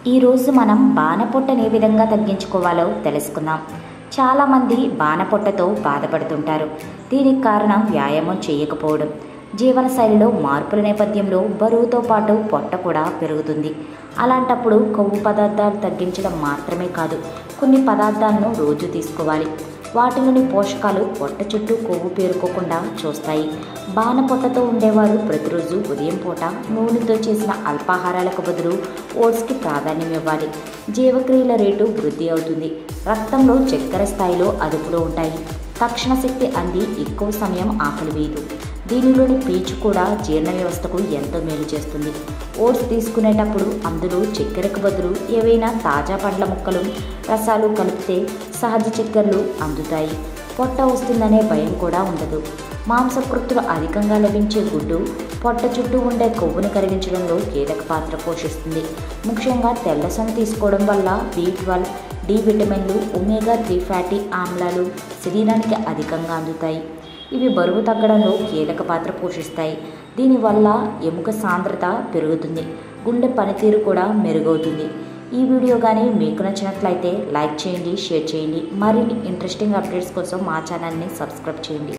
ఈరోజు మనం బాణపొట్టని ఏ విధంగా తగ్గించుకోవాలో తెలుసుకుందాం. చాలామంది బాణపొట్టతో బాధపడుతుంటారు. దీనికి కారణం వ్యాయామం చేయకపోవడం, జీవనశైలిలో మార్పుల నేపథ్యంలో బరువుతో పాటు పొట్ట కూడా పెరుగుతుంది. అలాంటప్పుడు కొవ్వు పదార్థాలు తగ్గించడం మాత్రమే కాదు, కొన్ని పదార్థాలను రోజు తీసుకోవాలి. వాటిలోని పోషకాలు పొట్ట చుట్టూ కొవ్వు పేరుకోకుండా చూస్తాయి. బాణపొట్టతో ఉండేవారు ప్రతిరోజు ఉదయం పూట నూనెతో చేసిన అల్పాహారాలకు బదులు ఓట్స్కి ప్రాధాన్యం ఇవ్వాలి. జీవక్రియల రేటు వృద్ధి అవుతుంది. రక్తంలో చక్కెర స్థాయిలో అదుపులో ఉంటాయి. తక్షణ శక్తి అంది ఎక్కువ సమయం ఆకలి వేయదు. దీనిలోని పీచు కూడా జీర్ణ వ్యవస్థకు ఎంతో మేలు చేస్తుంది. ఓట్స్ తీసుకునేటప్పుడు అందులో చక్కెరకు బదులు ఏవైనా తాజా పండ్ల ముక్కలు, రసాలు కలిపితే సహజ చక్కెరలు అందుతాయి. పొట్ట వస్తుందనే భయం కూడా ఉండదు. మాంసకృత్తులు అధికంగా లభించే గుడ్డు పొట్ట చుట్టూ ఉండే కొవ్వును కరిగించడంలో కీలక పాత్ర పోషిస్తుంది. ముఖ్యంగా తెల్లసొన తీసుకోవడం వల్ల B12, డి విటమిన్లు, ఒమేగా 3 ఫ్యాటీ ఆమ్లాలు శరీరానికి అధికంగా అందుతాయి. ఇవి బరువు తగ్గడంలో కీలక పాత్ర పోషిస్తాయి. దీనివల్ల ఎముక సాంద్రత పెరుగుతుంది, గుండె పనితీరు కూడా మెరుగవుతుంది. ఈ వీడియో కానీ మీకు నచ్చినట్లయితే లైక్ చేయండి, షేర్ చేయండి. మరిన్ని ఇంట్రెస్టింగ్ అప్డేట్స్ కోసం మా ఛానల్ని సబ్స్క్రైబ్ చేయండి.